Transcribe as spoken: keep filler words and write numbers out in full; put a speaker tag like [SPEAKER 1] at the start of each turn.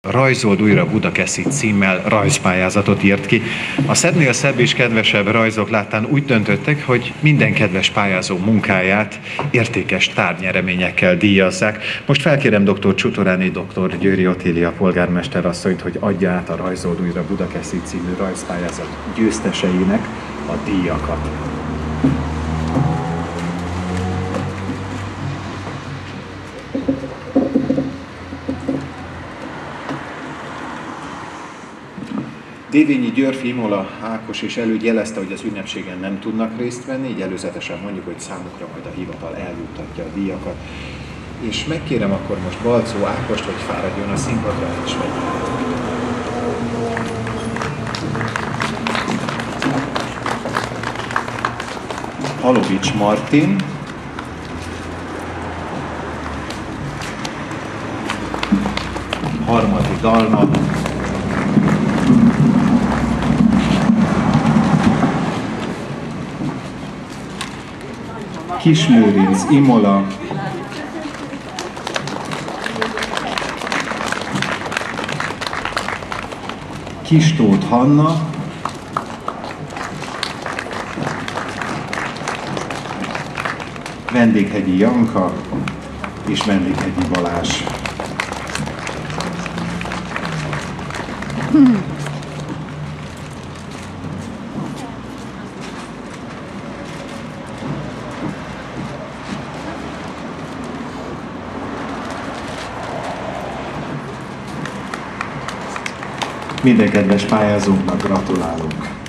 [SPEAKER 1] Rajzold újra Budakeszi címmel rajzpályázatot írt ki. A szebbnél szebb és kedvesebb rajzok láttán úgy döntöttek, hogy minden kedves pályázó munkáját értékes tárgynyereményekkel díjazzák. Most felkérem dr. Csutoráné dr. Győri Otília polgármester asszonyt, hogy adja át a Rajzold újra Budakeszi című rajzpályázat győzteseinek a díjakat. Dévényi, Györfi, Imola, Ákos és Elügy jelezte, hogy az ünnepségen nem tudnak részt venni, így előzetesen mondjuk, hogy számukra majd a hivatal eljuttatja a díjakat. És megkérem akkor most Balczó Ákost, hogy fáradjon a színpadra, és vegye át. Halovics Martin, Harmati Dalma, Kismőrinc Imola, Kistóth Hanna, Vendéghegyi Janka és Vendéghegyi Balázs. Hmm. Minden kedves pályázónknak gratulálunk!